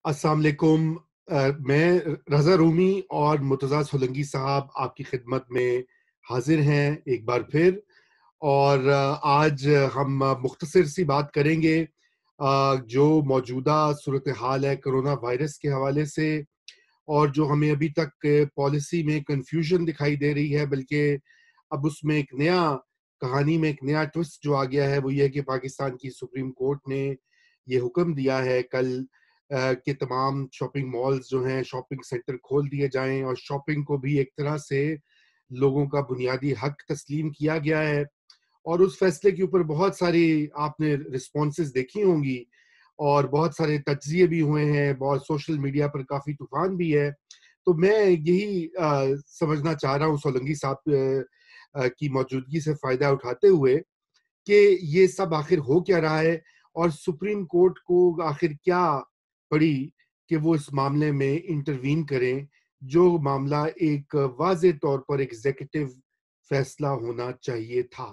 السلام علیکم. میں رضا رومی اور مرتضیٰ سولنگی صاحب آپ کی خدمت میں حاضر ہیں ایک بار پھر، اور آج ہم مختصر سی بات کریں گے جو موجودہ صورتحال ہے کرونا وائرس کے حوالے سے، اور جو ہمیں ابھی تک پالیسی میں کنفیوژن دکھائی دے رہی ہے، بلکہ اب اس میں ایک نیا کہانی میں ایک نیا ٹوسٹ جو آ گیا ہے، وہ یہ ہے کہ پاکستان کی سپریم کورٹ نے یہ حکم دیا ہے کل کہ تمام شاپنگ مالز جو ہیں، شاپنگ سینٹر کھول دیے جائیں، اور شاپنگ کو بھی ایک طرح سے لوگوں کا بنیادی حق تسلیم کیا گیا ہے. اور اس فیصلے کے اوپر بہت ساری آپ نے رسپانسز دیکھی ہوں گی، اور بہت سارے تجزیے بھی ہوئے ہیں، بہت سوشل میڈیا پر کافی طوفان بھی ہے. تو میں یہی سمجھنا چاہ رہا ہوں سولنگی صاحب کی موجودگی سے فائدہ اٹھاتے ہوئے کہ یہ سب آخر ہو کیا رہا ہے، اور سپریم کورٹ کو آخر کیا پڑی کہ وہ اس معاملے میں انٹروین کریں، جو معاملہ ایک واضح طور پر ایگزیکٹو فیصلہ ہونا چاہیے تھا.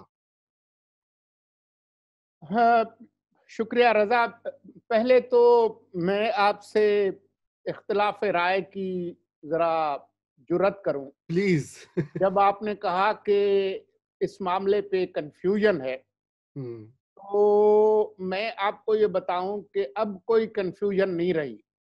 ہاں، شکریہ رضا. پہلے تو میں آپ سے اختلاف رائے کی ذرا جرات کروں. پلیز. جب آپ نے کہا کہ اس معاملے پہ کنفیوژن ہے، تو میں آپ کو یہ بتاؤں کہ اب کوئی کنفیوژن نہیں رہی.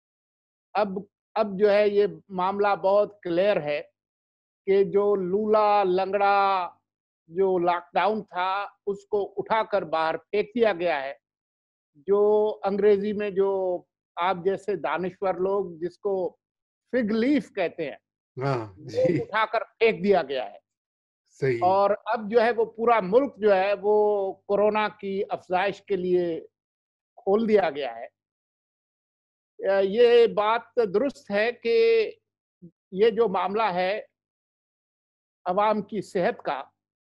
اب جو ہے یہ معاملہ بہت کلیئر ہے کہ جو لولا لنگڑا جو لاک ڈاؤن تھا اس کو اٹھا کر باہر پھینک دیا گیا ہے. جو انگریزی میں جو آپ جیسے دانشور لوگ جس کو فگ لیف کہتے ہیں، ہاں وہ جی، اٹھا کر پھینک دیا گیا ہے. صحیح. اور اب جو ہے وہ پورا ملک جو ہے وہ کورونا کی افزائش کے لیے کھول دیا گیا ہے. یہ بات درست ہے کہ یہ جو معاملہ ہے عوام کی صحت کا،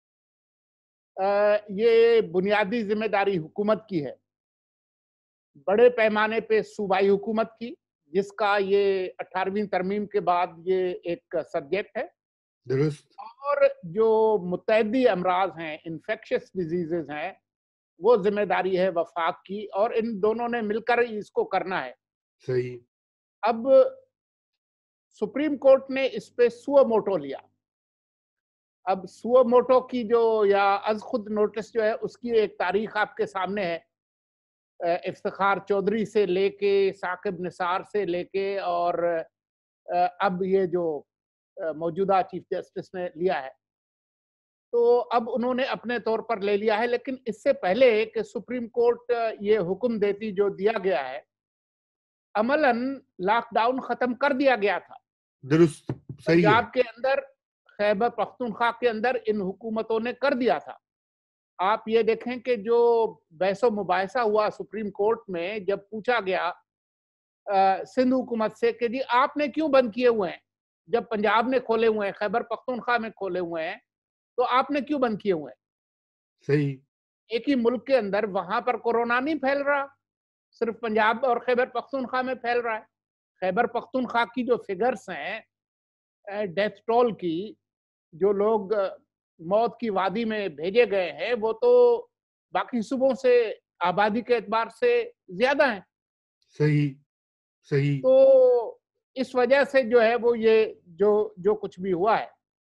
یہ بنیادی ذمہ داری حکومت کی ہے، بڑے پیمانے پہ صوبائی حکومت کی، جس کا یہ 18ویں ترمیم کے بعد یہ ایک سبجیکٹ ہے. درست. اور جو متعدی امراض ہیں، انفیکشس ڈیزیزز ہیں، وہ ذمہ داری ہے وفاق کی، اور ان دونوں نے مل کر اس کو کرنا ہے. صحیح. اب سپریم کورٹ نے اس پہ سو موٹو لیا. اب سو موٹو کی جو یا از خود نوٹس جو ہے اس کی ایک تاریخ آپ کے سامنے ہے. افتخار چودھری سے لے کے ثاقب نثار سے لے کے اور اب یہ جو موجودہ چیف جسٹس نے لیا ہے، تو اب انہوں نے اپنے طور پر لے لیا ہے. لیکن اس سے پہلے کہ سپریم کورٹ یہ حکم دیتی جو دیا گیا ہے، عملاً لاک ڈاؤن ختم کر دیا گیا تھا. درست. صحیح ہے. پنجاب کے اندر، خیبر پختونخوا کے اندر ان حکومتوں نے کر دیا تھا. آپ یہ دیکھیں کہ جو بحث و مباحثہ ہوا سپریم کورٹ میں، جب پوچھا گیا سندھ حکومت سے کہ جی آپ نے کیوں بند کیے ہوئے ہیں، جب پنجاب نے کھولے ہوئے ہیں، خیبر پختونخوا میں کھولے ہوئے ہیں، تو آپ نے کیوں بند کیے ہوئے ہیں؟ صحیح. ایک ہی ملک کے اندر وہاں پر کورونا نہیں پھیل رہا، صرف پنجاب اور خیبر پختونخوا میں پھیل رہا ہے. خیبر پختونخوا کی جو فگرز ہیں ڈیتھ ٹول کی، جو لوگ موت کی وادی میں بھیجے گئے ہیں، وہ تو باقی صوبوں سے آبادی کے اعتبار سے زیادہ ہیں. صحیح. صحیح. تو اس وجہ سے جو ہے وہ یہ جو کچھ بھی ہوا ہے.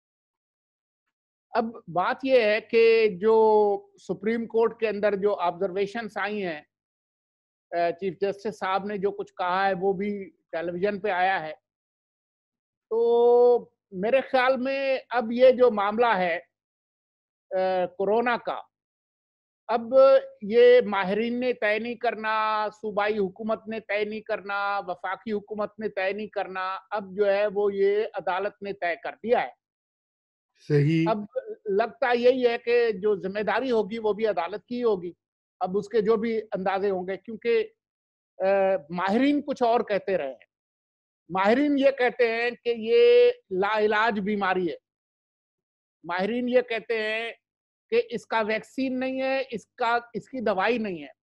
اب بات یہ ہے کہ جو سپریم کورٹ کے اندر جو آبزرویشنز آئی ہیں، چیف جسٹس صاحب نے جو کچھ کہا ہے وہ بھی ٹیلی ویژن پہ آیا ہے. تو میرے خیال میں اب یہ جو معاملہ ہے کورونا کا، اب یہ ماہرین نے طے نہیں کرنا، صوبائی حکومت نے طے نہیں کرنا، وفاقی حکومت نے طے نہیں کرنا. اب جو ہے وہ یہ عدالت نے طے کر دیا ہے. صحیح. اب لگتا یہی ہے کہ جو ذمہ داری ہوگی وہ بھی عدالت کی ہوگی. اب اس کے جو بھی اندازے ہوں گے، کیونکہ ماہرین کچھ اور کہتے رہے ہیں. ماہرین یہ کہتے ہیں کہ یہ لا علاج بیماری ہے. ماہرین یہ کہتے ہیں کہ اس کا ویکسین نہیں ہے، اس کی دوائی نہیں ہے.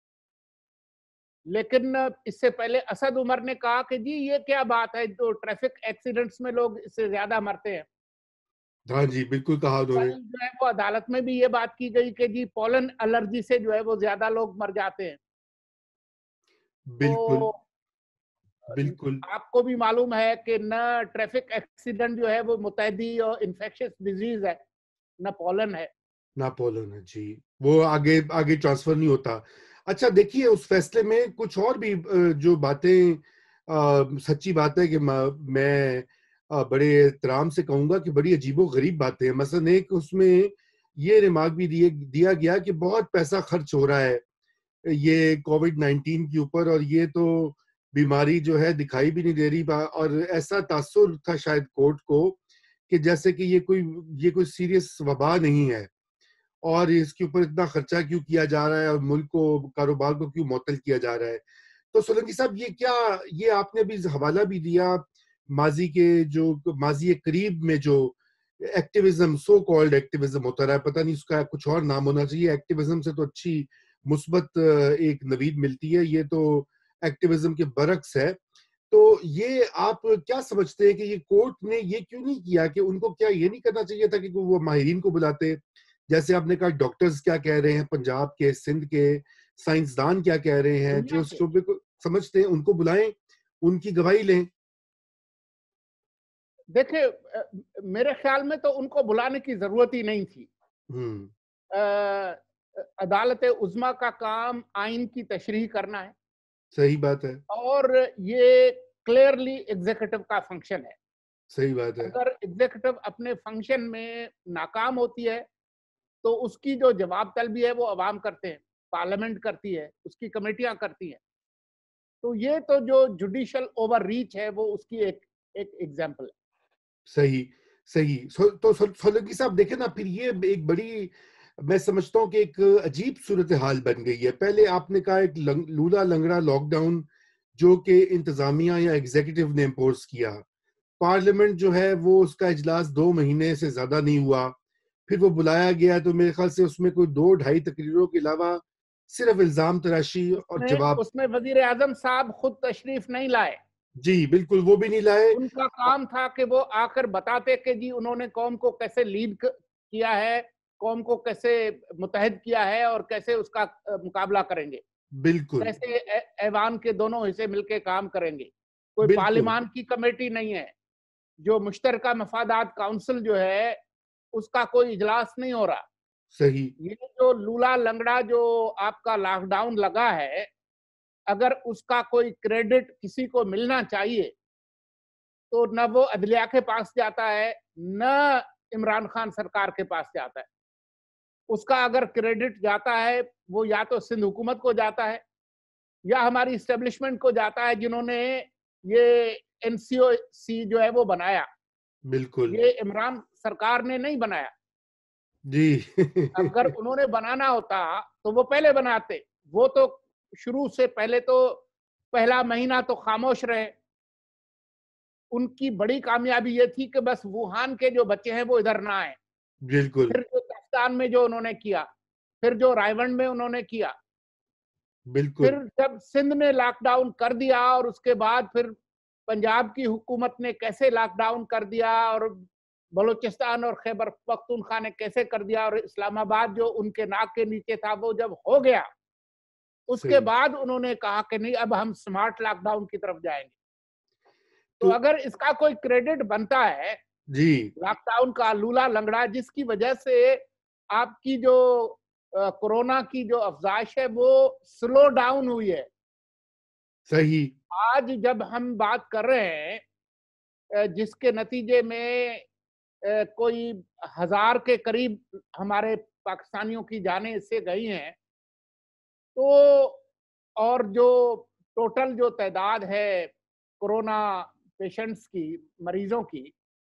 لیکن اس سے پہلے اسد عمر نے کہا کہ جی یہ کیا بات ہے، جو ٹریفک ایکسیڈنٹس میں لوگ اس سے زیادہ مرتے ہیں. ہاں جی، بالکل کہا انہوں کل نے. جو ہے وہ عدالت میں بھی یہ بات کی گئی کہ جی پولن الرجی سے جو ہے وہ زیادہ لوگ مر جاتے ہیں. بالکل. تو بالکل آپ کو بھی معلوم ہے کہ نہ ٹریفک ایکسیڈنٹ جو ہے وہ متعدی اور انفیکشس ڈیزیز ہے، نہ پولن ہے. ناپولن ہے جی، وہ آگے آگے ٹرانسفر نہیں ہوتا. اچھا دیکھیے اس فیصلے میں کچھ اور بھی جو باتیں سچی بات ہے کہ میں بڑے احترام سے کہوں گا کہ بڑی عجیب و غریب باتیں ہیں. مثلا ایک اس میں یہ ریمارک بھی دیا گیا کہ بہت پیسہ خرچ ہو رہا ہے یہ کووڈ-19 کے اوپر، اور یہ تو بیماری جو ہے دکھائی بھی نہیں دے رہی، اور ایسا تاثر تھا شاید کورٹ کو کہ جیسے کہ یہ کوئی سیریس وبا نہیں ہے اور اس کے اوپر اتنا خرچہ کیوں کیا جا رہا ہے اور ملک کو کاروبار کو کیوں معطل کیا جا رہا ہے. تو سولنگی صاحب یہ آپ نے بھی حوالہ بھی دیا ماضی قریب میں جو ایکٹیویزم، سو کالڈ ایکٹیویزم ہوتا رہا ہے، پتہ نہیں اس کا کچھ اور نام ہونا چاہیے. ایکٹیویزم سے تو اچھی مثبت ایک نوید ملتی ہے، یہ تو ایکٹیویزم کے برعکس ہے. تو یہ آپ کیا سمجھتے ہیں کہ یہ کورٹ نے یہ کیوں نہیں کیا، کہ ان کو کیا یہ نہیں کرنا چاہیے تھا کہ وہ ماہرین کو بلاتے؟ جیسے آپ نے کہا ڈاکٹرز کیا کہہ رہے ہیں پنجاب کے، سندھ کے سائنسدان کیا کہہ رہے ہیں جو دنیا اس کے شعبے کو سمجھتے ہیں، ان کو بلائیں، ان کی گواہی لیں. دیکھیں، میرے خیال میں تو ان کو بلانے کی ضرورت ہی نہیں تھی. ہوں عدالت عظمیٰ کا کام آئین کی تشریح کرنا ہے، صحیح بات ہے، اور یہ کلیئرلی ایگزیکٹو کا فنکشن ہے. صحیح بات ہے، اگر ایگزیکٹو اپنے فنکشن میں ناکام ہوتی ہے تو اس کی جو جواب طلبی ہے وہ عوام کرتے ہیں، پارلیمنٹ کرتی ہے، اس کی کمیٹیاں کرتی ہیں. تو یہ تو جو جوڈیشل اوور ریچ ہے وہ اس کی ایک ایگزامپل ہے. صحیح صحیح. تو سولنگی صاحب دیکھیں نا، پھر یہ ایک بڑی، میں سمجھتا ہوں کہ ایک عجیب صورتحال بن گئی ہے. پہلے آپ نے کہا ایک لولا لنگڑا لاک ڈاؤن جو کہ انتظامیہ یا ایگزیکٹو نے امپوز کیا، پارلیمنٹ جو ہے وہ اس کا اجلاس 2 مہینے سے زیادہ نہیں ہوا، پھر وہ بلایا گیا تو میرے خیال سے اس میں کوئی 2-2.5 تقریروں کے علاوہ صرف الزام تراشی اور جواب. اس میں وزیر اعظم صاحب خود تشریف نہیں لائے. جی بالکل، وہ بھی نہیں لائے. ان کا کام تھا کہ وہ آ کر بتاتے کہ جی انہوں نے قوم کو کیسے لیڈ کیا ہے، قوم کو کیسے متحد کیا ہے، اور کیسے اس کا مقابلہ کریں گے، بالکل کیسے ایوان کے دونوں حصے مل کے کام کریں گے. کوئی بالکل پارلیمان کی کمیٹی نہیں ہے، جو مشترکہ مفادات کاؤنسل جو ہے اس کا کوئی اجلاس نہیں ہو رہا. صحیح یہ جو لولا لنگڑا جو آپ کا لاک ڈاؤن لگا ہے، اگر اس کا کوئی کریڈٹ کسی کو ملنا چاہیے تو نہ وہ عدلیہ کے پاس جاتا ہے، نہ عمران خان سرکار کے پاس جاتا ہے. اس کا اگر کریڈٹ جاتا ہے وہ یا تو سندھ حکومت کو جاتا ہے یا ہماری اسٹیبلشمنٹ کو جاتا ہے جنہوں نے یہ این سی او سی جو ہے وہ بنایا. بالکل یہ عمران سرکار نے نہیں بنایا. جی. اگر انہوں نے بنانا ہوتا تو وہ پہلے بناتے. وہ تو شروع سے پہلے تو پہلا مہینہ تو خاموش رہے. ان کی بڑی کامیابی یہ تھی کہ بس ووہان کے جو بچے ہیں وہ ادھر نہ آئیں. بالکل پھر جو پاکستان میں جو انہوں نے کیا، پھر جو رائیونڈ میں انہوں نے کیا، بالکل پھر جب سندھ نے لاک ڈاؤن کر دیا، اور اس کے بعد پھر پنجاب کی حکومت نے کیسے لاک ڈاؤن کر دیا، اور بلوچستان اور خیبر پختونخوا نے کیسے کر دیا، اور اسلام آباد جو ان کے ناک کے نیچے تھا وہ جب ہو گیا، اس کے صحیح. بعد انہوں نے کہا کہ نہیں اب ہم سمارٹ لاک ڈاؤن کی طرف جائیں گے. تو تو اگر اس کا کوئی کریڈٹ بنتا ہے جی لاک ڈاؤن کا لولا لنگڑا، جس کی وجہ سے آپ کی جو کورونا کی جو افزائش ہے وہ سلو ڈاؤن ہوئی ہے. صحیح آج جب ہم بات کر رہے ہیں جس کے نتیجے میں کوئی 1000 کے قریب ہمارے پاکستانیوں کی جانیں اس سے گئی ہیں، تو اور جو ٹوٹل جو تعداد ہے کورونا پیشنٹس کی، مریضوں کی،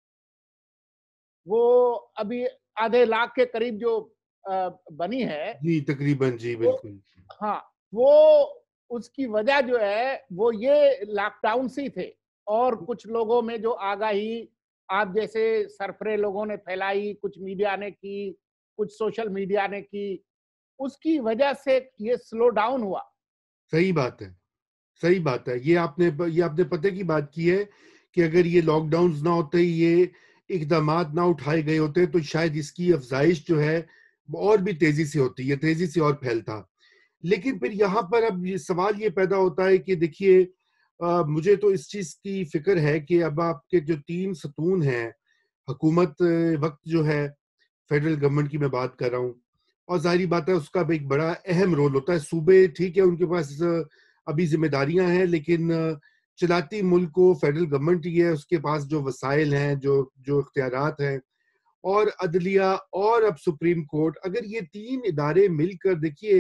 وہ ابھی آدھے لاکھ کے قریب جو بنی ہے، جی تقریباً جی وہ بالکل. ہاں وہ اس کی وجہ جو ہے وہ یہ لاک ڈاؤن سی تھے، اور کچھ لوگوں میں جو آگاہی آپ جیسے سرفرے لوگوں نے پھیلائی، کچھ میڈیا نے کی، کچھ سوشل میڈیا نے کی، اس کی وجہ سے یہ سلو ڈاؤن ہوا. صحیح بات ہے، صحیح بات ہے. یہ آپ نے پتہ کی بات کی ہے کہ اگر یہ لاک ڈاؤنز نہ ہوتے، یہ اقدامات نہ اٹھائے گئے ہوتے تو شاید اس کی افزائش جو ہے اور بھی تیزی سے ہوتی، یہ تیزی سے اور پھیلتا. لیکن پھر یہاں پر اب یہ سوال یہ پیدا ہوتا ہے کہ دیکھیے مجھے تو اس چیز کی فکر ہے کہ اب آپ کے جو 3 ستون ہیں حکومت وقت جو ہے فیڈرل گورنمنٹ کی میں بات کر رہا ہوں، اور ظاہری بات ہے اس کا بھی ایک بڑا اہم رول ہوتا ہے. صوبے ٹھیک ہے ان کے پاس ابھی ذمہ داریاں ہیں، لیکن چلاتی ملک کو فیڈرل گورنمنٹ ہی ہے، اس کے پاس جو وسائل ہیں، جو اختیارات ہیں، اور عدلیہ اور اب سپریم کورٹ. اگر یہ 3 ادارے مل کر دیکھیے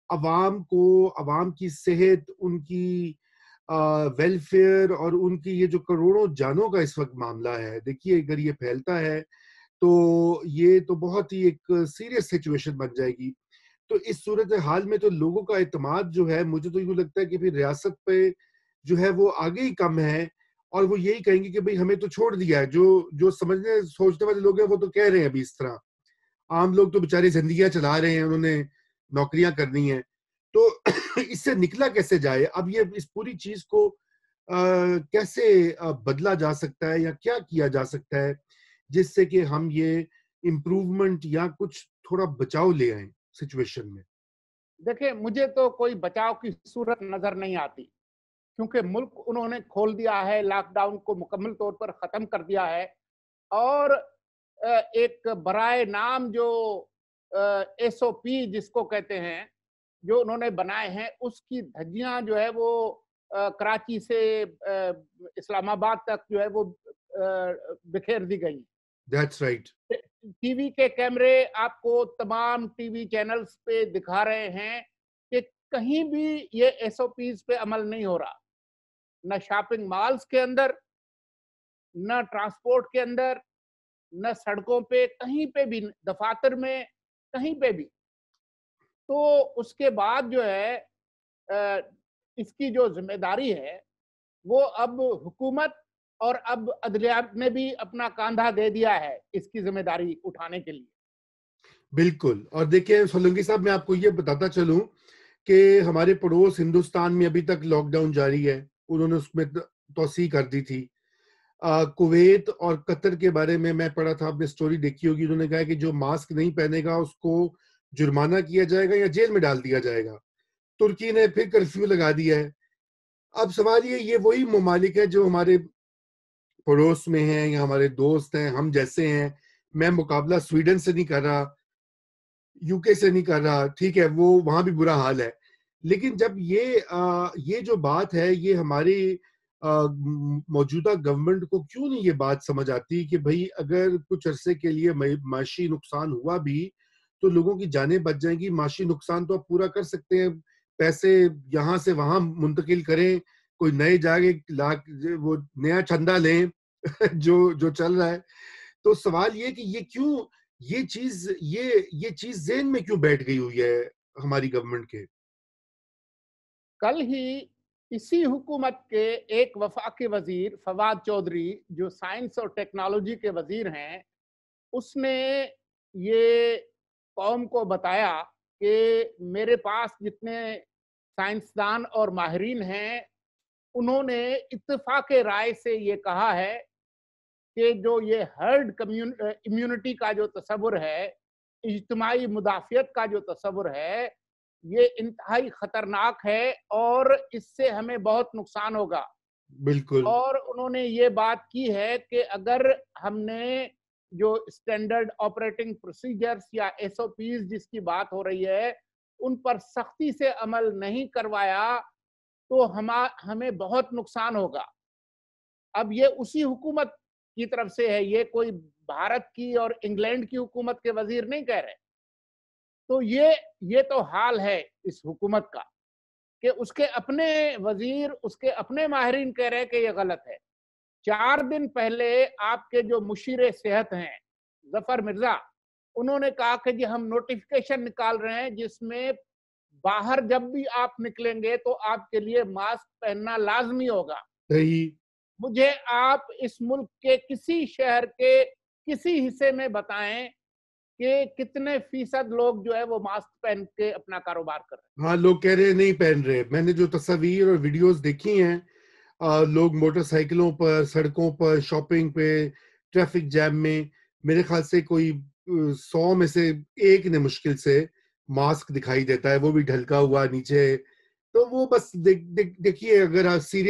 عوام کی صحت، ان کی ویلفیئر اور ان کی یہ جو کروڑوں جانوں کا اس وقت معاملہ ہے، دیکھیے اگر یہ پھیلتا ہے تو یہ تو بہت ہی ایک سیریس سچویشن بن جائے گی. تو اس صورتحال میں تو لوگوں کا اعتماد جو ہے، مجھے تو یوں لگتا ہے کہ پھر ریاست پہ جو ہے وہ آگے ہی کم ہے، اور وہ یہی کہیں گے کہ بھئی ہمیں تو چھوڑ دیا ہے. جو سمجھنے سوچنے والے لوگ ہیں وہ تو کہہ رہے ہیں ابھی اس طرح. عام لوگ تو بیچارے زندگیاں چلا رہے ہیں، انہوں نے نوکریاں کرنی ہیں. تو اس سے نکلا کیسے جائے؟ اب یہ اس پوری چیز کو کیسے بدلا جا سکتا ہے یا کیا کیا جا سکتا ہے جس سے کہ ہم یہ امپروومنٹ یا کچھ تھوڑا بچاؤ لے آئیں سچویشن میں؟ دیکھیں مجھے تو کوئی بچاؤ کی صورت نظر نہیں آتی، کیونکہ ملک انہوں نے کھول دیا ہے، لاک ڈاؤن کو مکمل طور پر ختم کر دیا ہے، اور ایک برائے نام جو ایس او پی جس کو کہتے ہیں جو انہوں نے بنائے ہیں، اس کی دھجیاں جو ہے وہ کراچی سے اسلام آباد تک جو ہے وہ بکھیر دی گئی. That's right. ٹی وی کے کیمرے آپ کو تمام ٹی وی چینلز پہ دکھا رہے ہیں کہ کہیں بھی یہ ایس او پیز پہ عمل نہیں ہو رہا، نہ شاپنگ مالز کے اندر، نہ ٹرانسپورٹ کے اندر، نہ سڑکوں پہ، کہیں پہ بھی، دفاتر میں، کہیں پہ بھی. تو اس کے بعد جو ہے اس کی جو ذمہ داری ہے وہ اب حکومت اور اب عدلیہ نے بھی اپنا کاندھا دے دیا ہے اس کی ذمہ داری اٹھانے کے لیے. بالکل. اور دیکھیں سولنگی صاحب، میں آپ کو یہ بتاتا چلوں کہ ہمارے پڑوس ہندوستان میں ابھی تک لاک ڈاؤن جاری ہے، انہوں نے اس میں توسیع کر دی تھی. کویت اور قطر کے بارے میں پڑھا تھا، آپ نے سٹوری دیکھی ہوگی، انہوں نے کہا کہ جو ماسک نہیں پہنے گا اس کو جرمانہ کیا جائے گا یا جیل میں ڈال دیا جائے گا. ترکی نے پھر کرفیو لگا دیا ہے. اب سوال یہ وہی ممالک ہے جو ہمارے پڑوس میں ہیں یا ہمارے دوست ہیں، ہم جیسے ہیں. میں مقابلہ سویڈن سے نہیں کر رہا، یو کے سے نہیں کر رہا، ٹھیک ہے، وہ وہاں بھی برا حال ہے. لیکن جب یہ جو بات ہے، یہ ہماری موجودہ گورنمنٹ کو کیوں نہیں یہ بات سمجھ آتی کہ بھئی اگر کچھ عرصے کے لیے معاشی نقصان ہوا بھی تو لوگوں کی جانیں بچ جائیں گی. معاشی نقصان تو آپ پورا کر سکتے ہیں، پیسے یہاں سے وہاں منتقل کریں، کوئی نئے جاگے وہ نیا چندہ لیں جو چل رہا ہے. تو سوال یہ کہ یہ کیوں یہ چیز ذہن میں کیوں بیٹھ گئی ہوئی ہے ہماری گورنمنٹ کے؟ کل ہی اسی حکومت کے ایک وفاقی وزیر فواد چودھری جو سائنس اور ٹیکنالوجی کے وزیر ہیں، اس نے یہ قوم کو بتایا کہ میرے پاس جتنے سائنسدان اور ماہرین ہیں انہوں نے اتفاق رائے سے یہ کہا ہے کہ جو یہ ہرڈ امیونٹی کا جو تصور ہے، اجتماعی مدافعت کا جو تصور ہے، یہ انتہائی خطرناک ہے اور اس سے ہمیں بہت نقصان ہوگا. بالکل. اور انہوں نے یہ بات کی ہے کہ اگر ہم نے جو اسٹینڈرڈ آپریٹنگ پروسیجرز یا ایس او پیز جس کی بات ہو رہی ہے ان پر سختی سے عمل نہیں کروایا تو ہمیں بہت نقصان ہوگا. اب یہ اسی حکومت کی طرف سے ہے، یہ کوئی بھارت کی اور انگلینڈ کی حکومت کے وزیر نہیں کہہ رہے. تو یہ تو حال ہے اس حکومت کا کہ اس کے اپنے وزیر، اس کے اپنے ماہرین کہہ رہے کہ یہ غلط ہے. 4 دن پہلے آپ کے جو مشیر صحت ہیں ظفر مرزا، انہوں نے کہا کہ جی ہم نوٹیفیکیشن نکال رہے ہیں جس میں باہر جب بھی آپ نکلیں گے تو آپ کے لیے ماسک پہننا لازمی ہوگا. صحیح. مجھے آپ اس ملک کے کسی شہر کے کسی حصے میں بتائیں کہ کتنے فیصد لوگ جو ہے وہ ماسک پہن کے اپنا کاروبار کر رہے ہیں. ہاں، لوگ کہہ رہے نہیں پہن رہے. میں نے جو تصاویر اور ویڈیوز دیکھی ہیں، لوگ موٹر سائیکلوں پر، سڑکوں پر، شاپنگ پہ، ٹریفک جیم میں، میرے خیال سے کوئی 100 میں سے ایک نے مشکل سے ماسک دکھائی دیتا ہے، وہ بھی ڈھلکا ہوا نیچے. تو وہ بس دیکھیے، اگر سیریس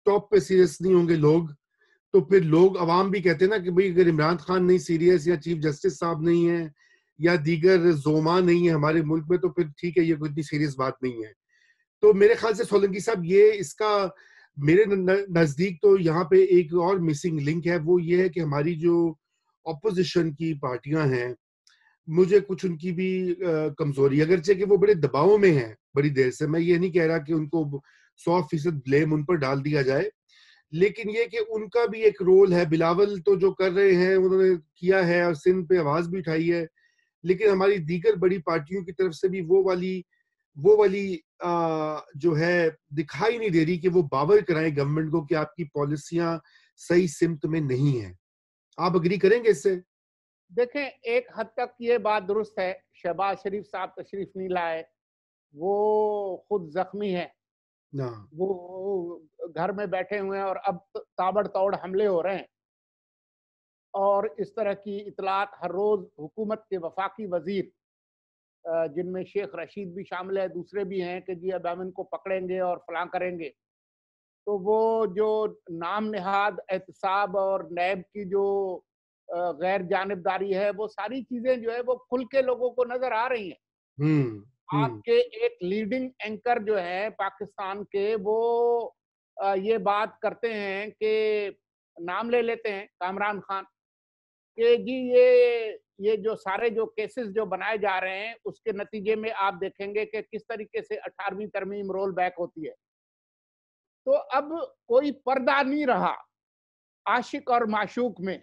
ٹاپ پہ سیریس نہیں ہوں گے لوگ تو پھر لوگ عوام بھی کہتے ہیں نا کہ بھئی اگر عمران خان نہیں سیریس یا چیف جسٹس صاحب نہیں ہیں یا دیگر زوما نہیں ہے ہمارے ملک میں تو پھر ٹھیک ہے یہ کوئی اتنی سیریس بات نہیں ہے. تو میرے خیال سے سولنگی صاحب یہ اس کا میرے نزدیک تو یہاں پہ ایک اور مسنگ لنک ہے, وہ یہ ہے کہ ہماری جو اپوزیشن کی پارٹیاں ہیں مجھے کچھ ان کی بھی کمزوری, اگرچہ کہ وہ بڑے دباؤ میں ہیں بڑی دیر سے, میں یہ نہیں کہہ رہا کہ ان کو 100% بلیم ان پر ڈال دیا جائے, لیکن یہ کہ ان کا بھی ایک رول ہے. بلاول تو جو کر رہے ہیں انہوں نے کیا ہے اور سندھ پہ آواز بھی اٹھائی ہے, لیکن ہماری دیگر بڑی پارٹیوں کی طرف سے بھی وہ والی جو ہے دکھائی نہیں دے رہی کہ وہ باور کرائیں گورنمنٹ کو کہ آپ کی پالیسیاں صحیح سمت میں نہیں ہیں. آپ اگری کریں گے اس سے؟ دیکھیں ایک حد تک یہ بات درست ہے, شہباز شریف صاحب تشریف نہیں لائے, وہ خود زخمی ہیں, وہ گھر میں بیٹھے ہوئے ہیں اور اب تابڑ توڑ حملے ہو رہے ہیں, اور اس طرح کی اطلاعات ہر روز حکومت کے وفاقی وزیر جن میں شیخ رشید بھی شامل ہے, دوسرے بھی ہیں کہ جی اب ہم ان کو پکڑیں گے اور فلاں کریں گے. تو وہ جو نام نہاد احتساب اور نیب کی جو غیر جانبداری ہے, وہ ساری چیزیں جو ہے وہ کھل کے لوگوں کو نظر آ رہی ہیں. آپ کے ایک لیڈنگ اینکر جو ہے پاکستان کے, وہ یہ بات کرتے ہیں کہ نام لے لیتے ہیں کامران خان کہ جی یہ جو سارے جو کیسز جو بنائے جا رہے ہیں اس کے نتیجے میں آپ دیکھیں گے کہ کس طریقے سے 18ویں ترمیم رول بیک ہوتی ہے. تو اب کوئی پردہ نہیں رہا عاشق اور معشوق میں.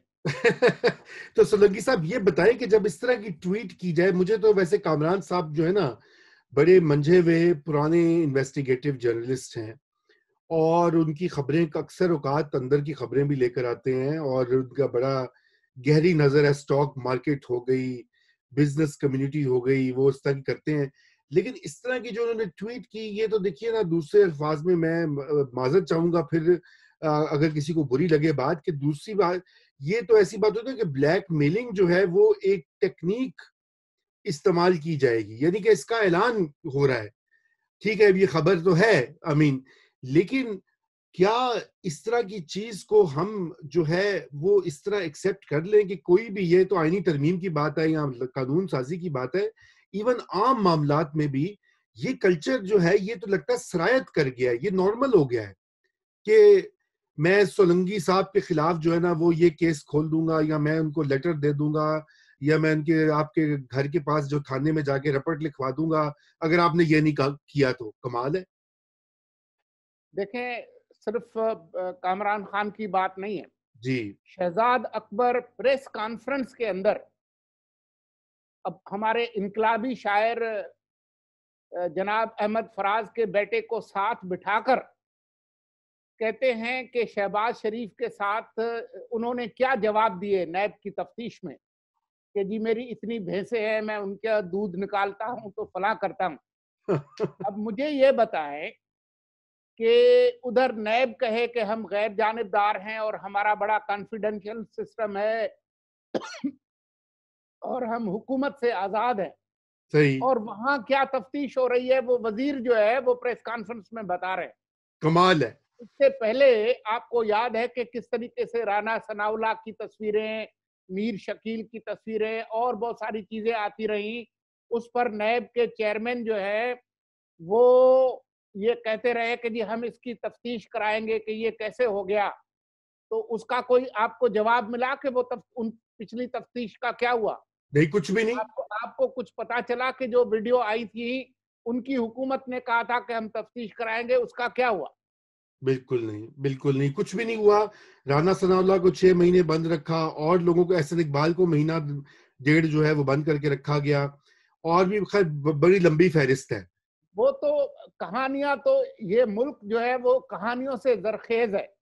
تو سولنگی صاحب یہ بتائیں کہ جب اس طرح کی ٹویٹ کی جائے, مجھے تو ویسے کامران صاحب جو ہے نا بڑے منجھے ہوئے پرانے انویسٹیگیٹو جرنلسٹ ہیں, اور ان کی خبریں اکثر اوقات اندر کی خبریں بھی لے کر آتے ہیں, اور ان کا بڑا گہری نظر ہے, سٹاک مارکیٹ ہو گئی, بزنس کمیونٹی ہو گئی, وہ اس طرح کی کرتے ہیں. لیکن اس طرح کی جو انہوں نے ٹویٹ کی, یہ تو دیکھیے نا, دوسرے الفاظ میں معذرت چاہوں گا پھر اگر کسی کو بری لگے بات, کہ دوسری بات یہ تو ایسی بات ہوتی ہے کہ بلیک میلنگ جو ہے وہ ایک ٹیکنیک استعمال کی جائے گی, یعنی کہ اس کا اعلان ہو رہا ہے, ٹھیک ہے اب یہ خبر تو ہے امین, لیکن کیا اس طرح کی چیز کو ہم جو ہے وہ اس طرح ایکسیپٹ کر لیں کہ کوئی بھی, یہ تو آئینی ترمیم کی بات ہے یا قانون سازی کی بات ہے, ایون عام معاملات میں بھی یہ کلچر جو ہے یہ تو لگتا ہے سرایت کر گیا ہے, یہ نارمل ہو گیا ہے کہ میں سولنگی صاحب کے خلاف جو ہے نا وہ یہ کیس کھول دوں گا, یا میں ان کو لیٹر دے دوں گا, یا میں ان کے آپ کے گھر کے پاس جو تھانے میں جا کے رپورٹ لکھوا دوں گا اگر آپ نے یہ نہیں کیا تو. کمال ہے. دیکھیں صرف کامران خان کی بات نہیں ہے جی, شہزاد اکبر پریس کانفرنس کے اندر اب ہمارے انقلابی شاعر جناب احمد فراز کے بیٹے کو ساتھ بٹھا کر کہتے ہیں کہ شہباز شریف کے ساتھ انہوں نے کیا جواب دیے نیب کی تفتیش میں کہ جی میری اتنی بھینسیں ہیں, میں ان کا دودھ نکالتا ہوں تو فلاں کرتا ہوں. اب مجھے یہ بتائیں کہ ادھر نیب کہے کہ ہم غیر جانبدار ہیں اور ہمارا بڑا کانفیڈنشیل سسٹم ہے اور ہم حکومت سے آزاد ہیں, صحیح, اور وہاں کیا تفتیش ہو رہی ہے وہ وزیر جو ہے وہ پریس کانفرنس میں بتا رہے ہیں. کمال ہے. اس سے پہلے آپ کو یاد ہے کہ کس طریقے سے رانا ثناءاللہ کی تصویریں, میر شکیل کی تصویریں اور بہت ساری چیزیں آتی رہیں, اس پر نیب کے چیئرمین جو ہے وہ یہ کہتے رہے کہ جی ہم اس کی تفتیش کرائیں گے کہ یہ کیسے ہو گیا. تو اس کا کوئی آپ کو جواب ملا کہ وہ ان پچھلی تفتیش کا کیا ہوا؟ نہیں, کچھ بھی نہیں. آپ کو کچھ پتا چلا کہ جو ویڈیو آئی تھی ان کی حکومت نے کہا تھا کہ ہم تفتیش کرائیں گے, اس کا کیا ہوا؟ بالکل نہیں, بالکل نہیں, کچھ بھی نہیں ہوا. رانا ثناءاللہ کو 6 مہینے بند رکھا, اور لوگوں کو احسن اقبال کو مہینہ ڈیڑھ جو ہے وہ بند کر کے رکھا گیا, اور بھی خیر بڑی لمبی فہرست ہے. وہ تو کہانیاں, تو یہ ملک جو ہے وہ کہانیوں سے زرخیز ہے.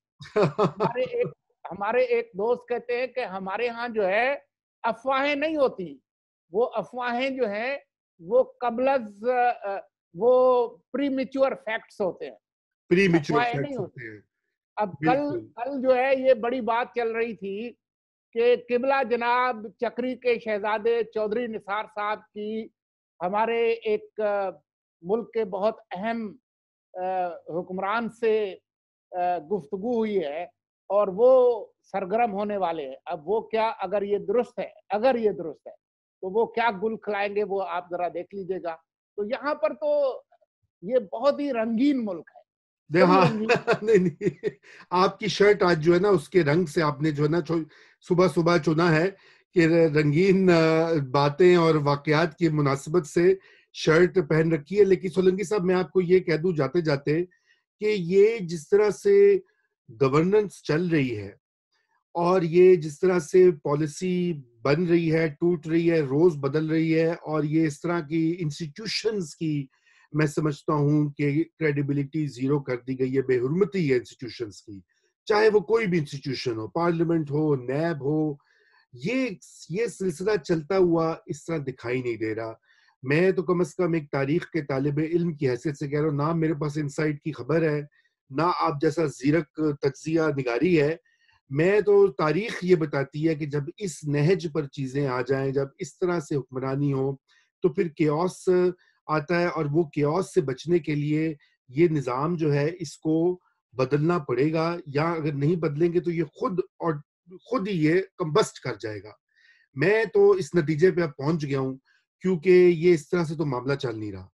ہمارے ایک دوست کہتے ہیں کہ ہمارے ہاں جو ہے افواہیں نہیں ہوتی, وہ افواہیں جو ہیں وہ قبل از وہ پری میچور فیکٹس ہوتے ہیں, پری میچور افواہیں نہیں فیکٹس ہوتی. ہوتے ہیں. اب بالکل. کل جو ہے یہ بڑی بات چل رہی تھی کہ قبلہ جناب چکری کے شہزادے چودھری نثار صاحب کی ہمارے ایک ملک کے بہت اہم حکمران سے गुफ्तगू हुई है और वो सरगर्म होने वाले हैं। अब वो क्या, अगर ये दुरुस्त है, तो वो क्या गुल खिलाएंगे वो आप जरा देख लीजिएगा। तो यहाँ पर तो ये बहुत ही रंगीन मुल्क है, बड़ी हाँ रंगीन। नहीं नहीं, आपकी शर्ट आज जो है ना उसके रंग से आपने जो है ना सुबह सुबह चुना है कि रंगीन बातें और वाकयात की मुनासिबत से शर्ट पहन रखी है। लेकिन सोलंकी साहब, मैं आपको ये कह दूं जाते जाते कि ये जिस तरह से गवर्नेंस चल रही है और ये जिस तरह से पॉलिसी बन रही है, टूट रही है, रोज बदल रही है, और ये इस तरह की इंस्टीट्यूशंस की मैं समझता हूं कि क्रेडिबिलिटी जीरो कर दी गई है, बेहुरमती है इंस्टीट्यूशंस की, चाहे वो कोई भी इंस्टीट्यूशन हो, पार्लियामेंट हो, नैब हो, ये सिलसिला चलता हुआ इस तरह दिखाई नहीं दे रहा। मैं तो कम से कम एक तारीख के तालिबे इल्म की हैसियत से कह रहा हूँ, ना मेरे पास इनसाइट की खबर है, ना आप जैसा जीरक तज्जिया निगारी है। मैं तो तारीख ये बताती है कि जब इस नहज पर चीजें आ जाएं, जब इस तरह से हुक्मरानी हो, तो फिर केओस आता है, और वो केओस से बचने के लिए ये निज़ाम जो है इसको बदलना पड़ेगा, या अगर नहीं बदलेंगे तो ये खुद ही ये कंबस्ट कर जाएगा। मैं तो इस नतीजे पे अब पहुंच गया हूं, क्योंकि ये इस तरह से तो मामला चल नहीं रहा।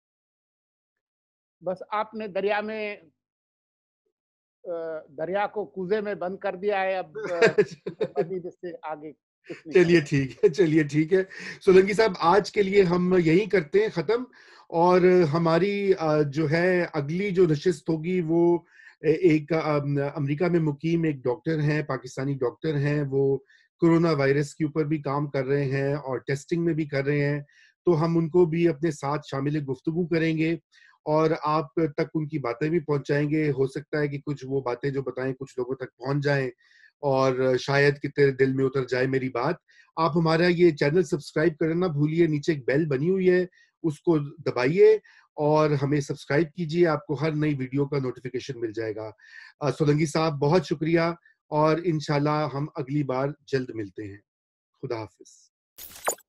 बस आपने दरिया को कूजे में बंद कर दिया है। अब मजीद इससे आगे कुछ नहीं कहा चलिए जा ठीक है, चलिए ठीक है सोलंकी साहब, आज के लिए हम यही करते हैं खत्म। और हमारी जो है अगली जो नशिस्त होगी वो एक अमेरिका में मुकीम एक डॉक्टर हैं, पाकिस्तानी डॉक्टर हैं, वो कोरोना वायरस के ऊपर भी काम कर रहे हैं और टेस्टिंग में भी कर रहे हैं। तो हम उनको भी अपने साथ शामिल गुफ्तगू करेंगे और आप तक उनकी बातें भी पहुंचाएंगे। हो सकता है कि कुछ वो बातें जो बताएं कुछ लोगों तक पहुंच जाएं और शायद कि तेरे दिल में उतर जाए मेरी बात। आप हमारा ये चैनल सब्सक्राइब करना ना भूलिए, नीचे एक बेल बनी हुई है, उसको दबाइए और हमें सब्सक्राइब कीजिए, आपको हर नई वीडियो का नोटिफिकेशन मिल जाएगा। सोलंकी साहब बहुत शुक्रिया, और इंशाल्लाह हम अगली बार जल्द मिलते हैं। खुदा हाफिज।